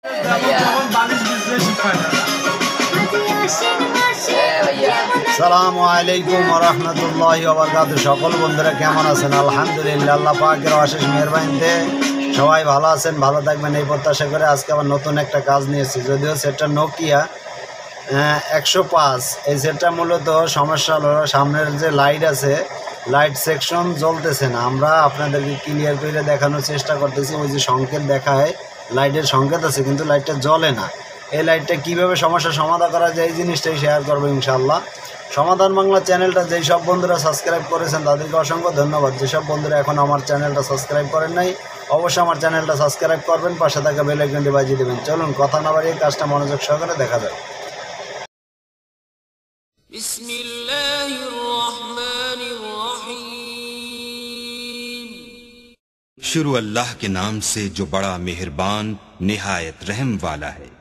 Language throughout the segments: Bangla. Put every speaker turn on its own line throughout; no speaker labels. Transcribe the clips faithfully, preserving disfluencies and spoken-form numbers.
আসসালামু আলাইকুম ওয়া রাহমাতুল্লাহি ওয়া বারাকাতুহু। সকল বন্ধুরা কেমন আছেন? আলহামদুলিল্লাহ, আল্লাহ পাকের অশেষ মেহেরবানিতে সবাই ভালো আছেন, ভালো থাকবেন এই প্রত্যাশা করে আজকে আবার নতুন একটা কাজ নিয়েছি। যদিও সেটটা নোকিয়া একশো পাঁচ। এই সেটটা মূলত সমস্যা হলো সামনের যে লাইট আছে, লাইট সেকশন জ্বলতেছে না। আমরা আপনাদেরকে ক্লিয়ার করে দেখানোর চেষ্টা করতেছি। ওই যে সংকেত দেখায়, লাইটের সংকেত আছে কিন্তু লাইটটা জ্বলে না। এই লাইটটা কীভাবে সমস্যার সমাধান করা যায় এই জিনিসটাই শেয়ার করবো ইনশাআল্লাহ। সমাধান বাংলা চ্যানেলটা যেই সব বন্ধুরা সাবস্ক্রাইব করেছেন তাদেরকে অসংখ্য ধন্যবাদ। যেসব বন্ধুরা এখন আমার চ্যানেলটা সাবস্ক্রাইব করেন নাই, অবশ্যই আমার চ্যানেলটা সাবস্ক্রাইব করবেন, পাশে থাকা বেল আইকনটি বাজিয়ে দেবেন। চলুন কথা না বাড়িয়ে কাজটা মনোযোগ সহকারে দেখা যায়।
शुरू अल्लाह के नाम से जो बड़ा मेहरबान निहायत रहम वाला है।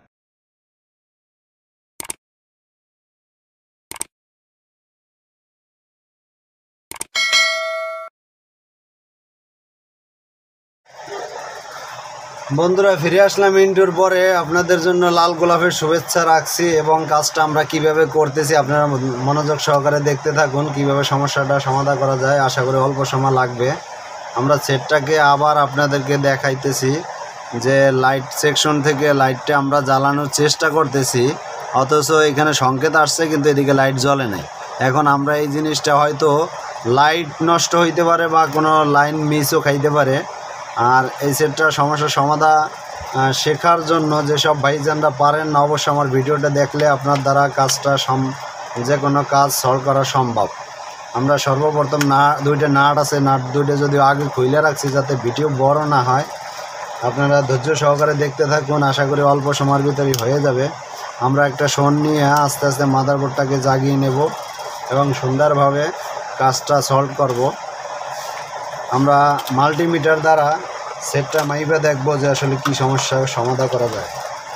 বন্ধুরা ফিরে আসলাম ইন্টুর পরে। আপনাদের জন্য লাল গোলাপের শুভেচ্ছা রাখছি এবং কাজটা আমরা কিভাবে করতেছি আপনারা মনোযোগ সহকারে দেখতে থাকুন, কিভাবে সমস্যাটা সমাধান করা যায়। আশা করি অল্প সময় লাগবে। আমরা সেটটাকে আবার আপনাদেরকে দেখাইতেছি যে লাইট সেকশন থেকে লাইটটা আমরা জ্বালানোর চেষ্টা করতেছি, অথচ এখানে সংকেত আসছে কিন্তু এদিকে লাইট জ্বলে নাই। এখন আমরা এই জিনিসটা হয়তো লাইট নষ্ট হইতে পারে বা কোনো লাইন মিসও খাইতে পারে। আর এই সেটটার সমস্যার সমাধান শেখার জন্য যেসব ভাইজানরা পারেন না, অবশ্যই আমার ভিডিওটা দেখলে আপনার দ্বারা কাজটা সম যে কোনো কাজ সলভ করা সম্ভব। আমরা সর্বপ্রথম না দুইটা নাট আছে, নাট দুইটা যদি আগে খুলে রাখছি যাতে ভিডিও বড় না হয়। আপনারা ধৈর্য সহকারে দেখতে থাকুন, আশা করি অল্প সময়ের ভিতরেই হয়ে যাবে। আমরা একটা শোন নিয়ে আস্তে আস্তে মাদারবোর্ডটাকে জাগিয়ে নেব এবং সুন্দরভাবে কাজটা সলভ করব। আমরা মাল্টিমিটার দ্বারা সেটটা মাইপে দেখব যে আসলে কি সমস্যা সমাধান করা যায়।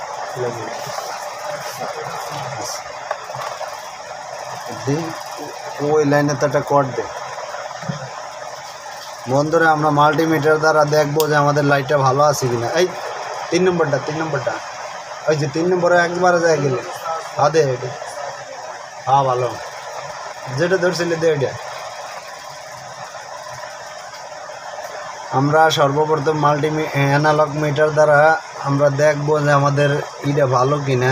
ওই লাইনে তো একটা কট দে। বন্ধুরা আমরা মাল্টিমিটার দ্বারা দেখবো যে আমাদের লাইটটা ভালো আছে কিনা। এই তিন নম্বরটা তিন নম্বরটা ওই যে তিন নম্বরে একবারে যায় গেলে হ্যাঁ দে, হ্যাঁ ভালো যেটা ধরছিলে দে ওইটা। আমরা সর্বপ্রথম মাল্টি অ্যানালগ মিটার দ্বারা আমরা দেখব যে আমাদের ইটা ভালো কিনা।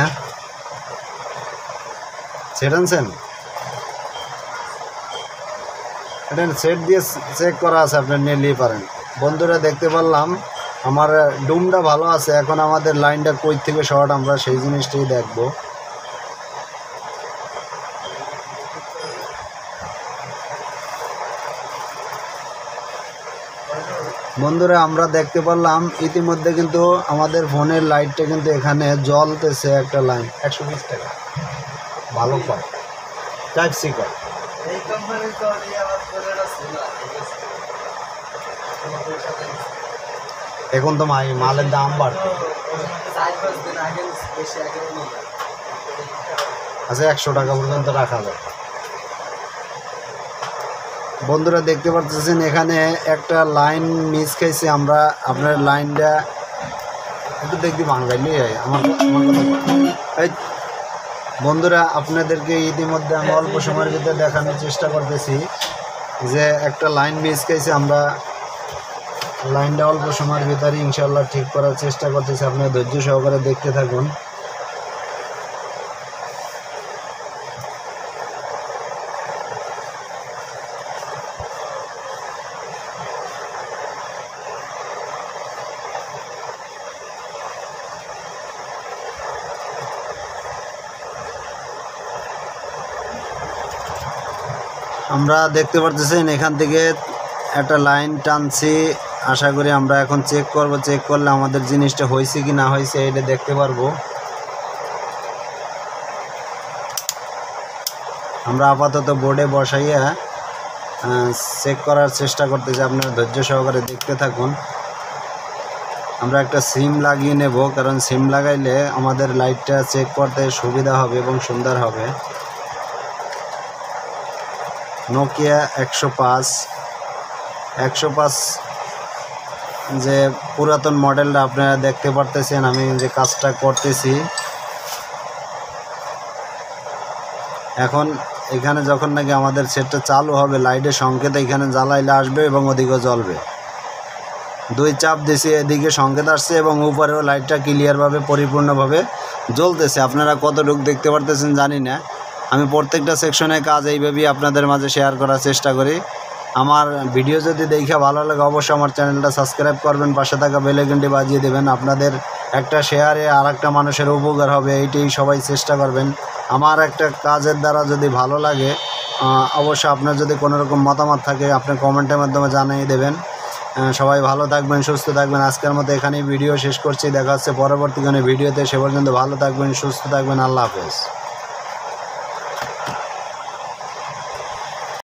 সেট আনছেন, এটা সেট দিয়ে চেক করা আছে, আপনি নিয়ে নিয়ে পারেন। বন্ধুরা দেখতে পারলাম আমার ডুমটা ভালো আছে। এখন আমাদের লাইনটা কই থেকে শর্ট আমরা সেই জিনিসটাই দেখব। বন্ধুরা আমরা দেখতে পারলাম ইতিমধ্যে কিন্তু আমাদের ফোনের লাইটটা কিন্তু এখানে জ্বলতেছে। একটা লাইন একশো বিশ টাকা ভালো কর টাইপ সি কর। এখন তো মাই মালের দাম বাড়ছে। আচ্ছা একশো টাকা পর্যন্ত রাখা যায়। বন্ধুরা দেখতে পাচ্ছেন এখানে একটা লাইন মিস খাইছে। আমরা আপনার লাইনটা একটু দেখতে ভাঙাইলি আমার এই বন্ধুরা আপনাদেরকে ইতিমধ্যে আমি অল্প সময়ের ভিতরে দেখানোর চেষ্টা করতেছি যে একটা লাইন মিস খাইছে। আমরা লাইনটা অল্প সময়ের ভিতরে ইনশাআল্লাহ ঠিক করার চেষ্টা করতেছি। আপনারা ধৈর্য সহকারে দেখতে থাকুন। আমরা দেখতে পারতেছেন এখান থেকে একটা লাইন টানছি। আশা করি আমরা এখন চেক করব, চেক করলে আমাদের জিনিসটা হয়েছে কি না হয়েছে এটা দেখতে পারবো। আমরা আপাতত বোর্ডে বসাইয়া চেক করার চেষ্টা করতেছি। আপনারা ধৈর্য সহকারে দেখতে থাকুন। আমরা একটা সিম লাগিয়ে নেব, কারণ সিম লাগাইলে আমাদের লাইটটা চেক করতে সুবিধা হবে এবং সুন্দর হবে। নোকিয়া একশো পাঁচ একশো পাঁচ যে পুরাতন মডেলটা আপনারা দেখতে পারতেছেন আমি যে কাজটা করতেছি। এখন এখানে যখন নাকি আমাদের সেটটা চালু হবে লাইটের সংকেত এখানে জ্বালাইলে আসবে এবং ওদিকেও জ্বলবে। দুই চাপ দিছি, এদিকে সংকেত আসছে এবং উপরেও লাইটটা ক্লিয়ারভাবে পরিপূর্ণভাবে জ্বলতেছে। আপনারা কতটুকু দেখতে পারতেছেন জানি না। আমি প্রত্যেকটা সেকশনে কাজ এইভাবেই আপনাদের মাঝে শেয়ার করার চেষ্টা করি। আমার ভিডিও যদি দেখে ভালো লাগে অবশ্যই আমার চ্যানেলটা সাবস্ক্রাইব করবেন, পাশে থাকা বেল আইকনটি বাজিয়ে দেবেন। আপনাদের একটা শেয়ারে আর একটা মানুষের উপকার হবে, এইটাই সবাই চেষ্টা করবেন। আমার একটা কাজের দ্বারা যদি ভালো লাগে অবশ্যই আপনার যদি কোনো রকম মতামত থাকে আপনি কমেন্টের মাধ্যমে জানিয়ে দেবেন। সবাই ভালো থাকবেন, সুস্থ থাকবেন। আজকের মতো এখানেই ভিডিও শেষ করছি। দেখা হচ্ছে পরবর্তী কোনো ভিডিওতে। সে পর্যন্ত ভালো থাকবেন, সুস্থ থাকবেন। আল্লাহ হাফেজ।